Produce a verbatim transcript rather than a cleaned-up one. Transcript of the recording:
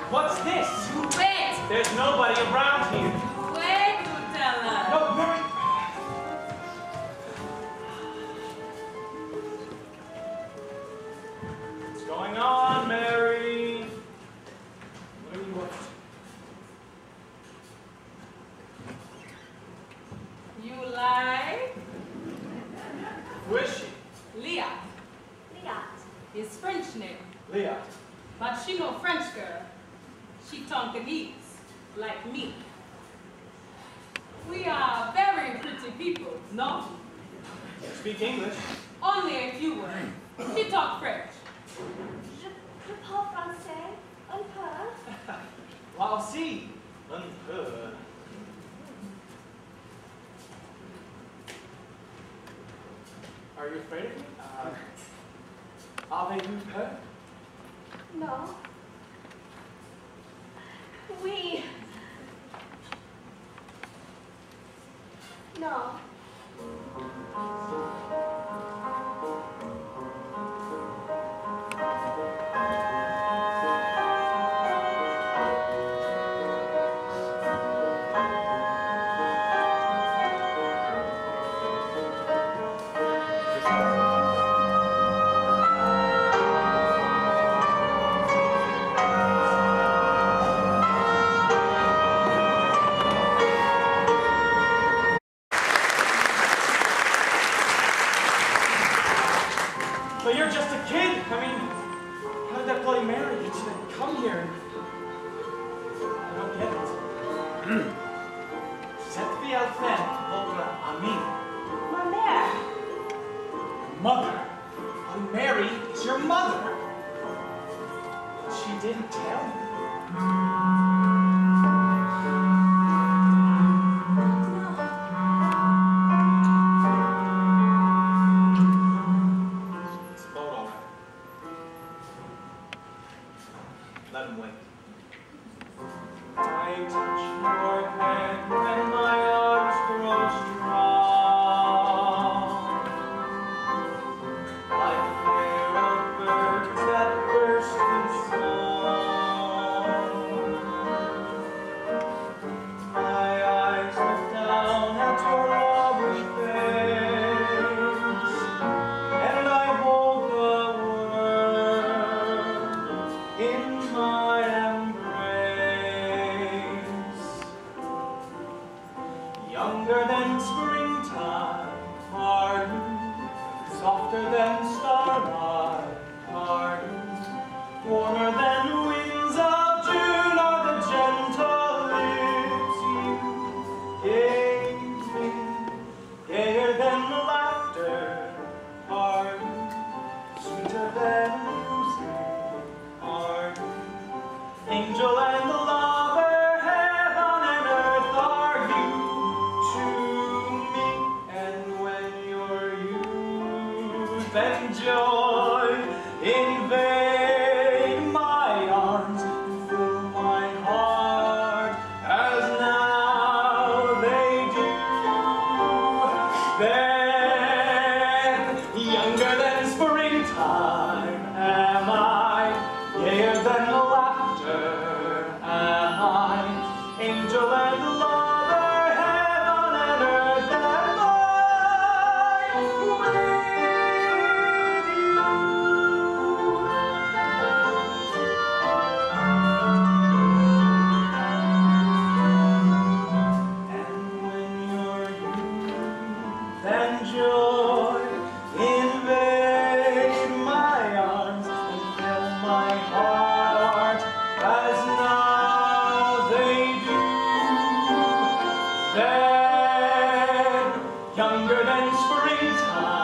What's this? Wait! There's nobody around here. Wait, Nutella. No, Mary. What's going on, Mary? What are you up to? You like? Who is she? Leah. Leah. His French name. Leah. But she no French girl. She Tonkinese, like me. We are very pretty people, no? You speak English? Only a few words. She talk French. Je, je parle français un peu. Moi aussi. Un peu. Are you afraid of me? Uh, avez-vous peur? No. Oui. No. So you're just a kid? I mean, how did that Bloody Mary get you to come here? I don't get it. Cette fille elle fait votre amie. Ma mère. Mother. Bloody Mary is your mother. But she didn't tell me. Let him wait. I touch your hand when my arms grow strong. Like fear of birds that burst in song. My eyes look down at your lovely face, and I hold the world in my embrace. Younger than springtime are you, softer than starlight are you, warmer than winds of June are the gentle lips you gave me, gayer than laughter are you, sweeter than music are you, angel and lover, heaven and earth are you to me. And when your youth and joy invade my arms and fill my heart as now they do, then younger than springtime am I, gayer than laughter am I, angel and lover, heaven and earth am I with you. And when your youth and joy invade my arms and fill my heart as now they do, then younger than springtime